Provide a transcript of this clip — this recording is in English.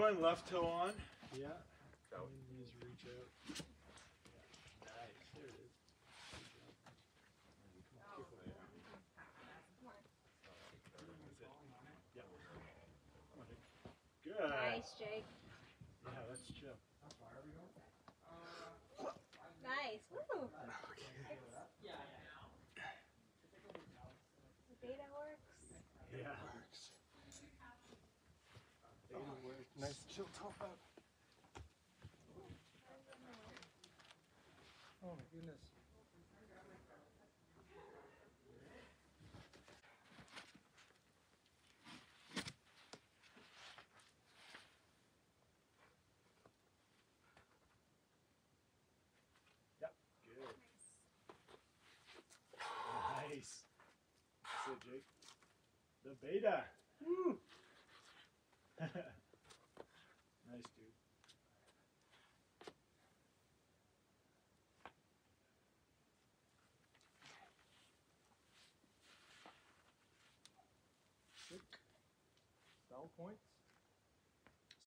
on, left toe on. Yeah. Go. And knees reach out. Yeah. Nice. There it is. Come on, keep it. That's it. Yeah. Come on, Jake. Good. Nice, Jake. Yeah, that's chill. Nice. Woo! Okay. The beta works. Yeah. Beta works. Nice chill top up. Oh my goodness. Yep. Good. Nice. That's it, Jake. The beta. Woo! Nice, dude. Sick. Style points.